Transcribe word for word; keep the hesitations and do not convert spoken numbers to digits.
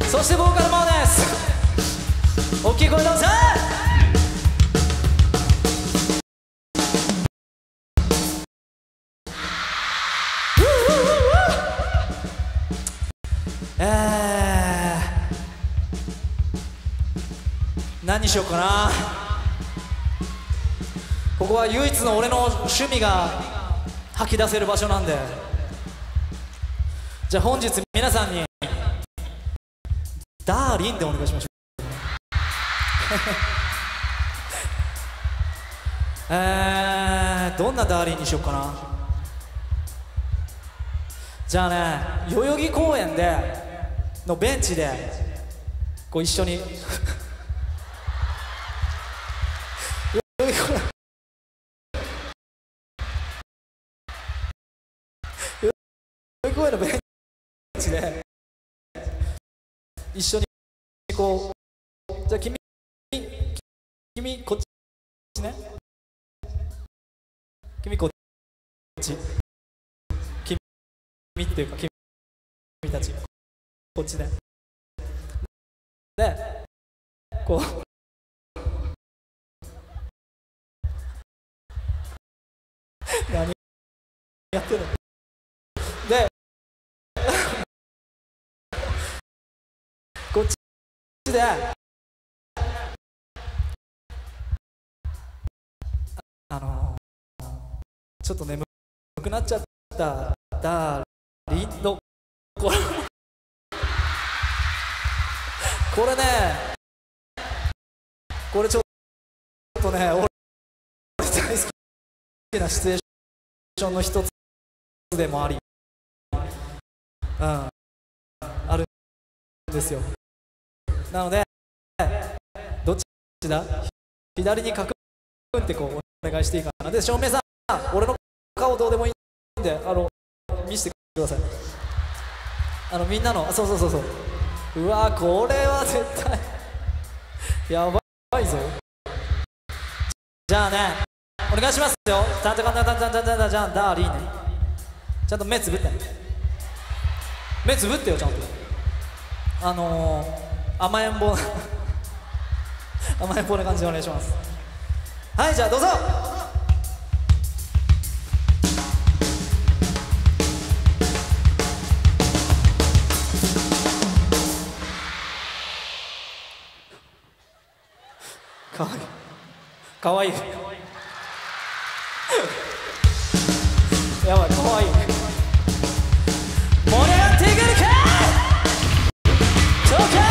そしてボーカルもです。大きい声どうぞ。えー、何にしようかな。ここは唯一の俺の趣味が吐き出せる場所なんで、じゃあ本日皆さんにダーリンでお願いしましょう。えー、どんなダーリンにしようかな。じゃあね、代々木公園でのベンチでこう一緒に代々木公園代々木公園のベンチで一緒にこう、じゃあ君君こっちね、君こっち、君っていうか君たちこっちね。でこう何やってるのでこっちであのー、ちょっと眠くなっちゃったダーリンのこれこれねこれちょっとね俺大好きなシチュエーションの一つでもあり、うんあるんですよ。なのでどっちだ、左にカクンってこうお願いしていいかな。で照明さん俺の顔どうでもいいんであの見せてください。あのみんなのそうそうそうそう、うわこれは絶対やばいぞ。じゃあねお願いしますよ。タンタカンタンタンタンタンタンタンじゃんダーリーね。ちゃんと目つぶってね、目つぶってよちゃんと。あのー、甘えん坊甘えん坊な感じでお願いします。はいじゃあどうぞ。かわいいかわいいやばいかわいい。盛り上がっていけるか。そうか